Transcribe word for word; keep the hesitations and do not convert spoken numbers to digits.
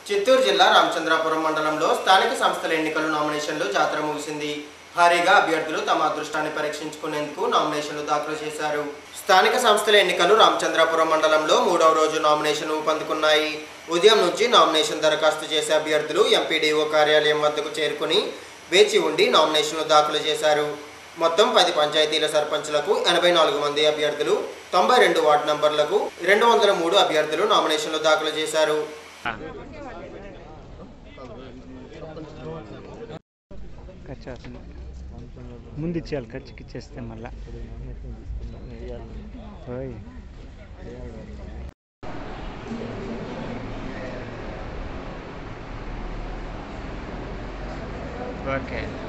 చిత్తూరు జిల్లా రామచంద్రాపురం మండలంలో స్థానిక సంస్థల ఎన్నికల నామినేషన్లు జాతర ముగిసింది. భారీగా అభ్యర్థులు తమ అదృష్టాన్ని పరీక్షించుకునేందుకు నామినేషన్లు దాఖలు చేశారు. స్థానిక సంస్థల ఎన్నికలు రామచంద్రాపురం మండలంలో మూడవ రోజు నామినేషన్ ఊపందుకున్నాయి. ఉదయం నుంచి నామినేషన్ దరఖాస్తు చేసే అభ్యర్థులు ఎంపీడీఓ కార్యాలయం వద్దకు చేరుకుని వేచి ఉండి నామినేషన్లు దాఖలు చేశారు. మొత్తం పది పంచాయతీల సర్పంచ్లకు ఎనభై నాలుగు మంది అభ్యర్థులు, తొంభై రెండు వార్డు నంబర్లకు రెండు వందల మూడు అభ్యర్థులు నామినేషన్లు దాఖలు చేశారు. ముందు ఇచ్చేయాలి, ఖర్చుకి ఇచ్చేస్తే మళ్ళా ఓకే.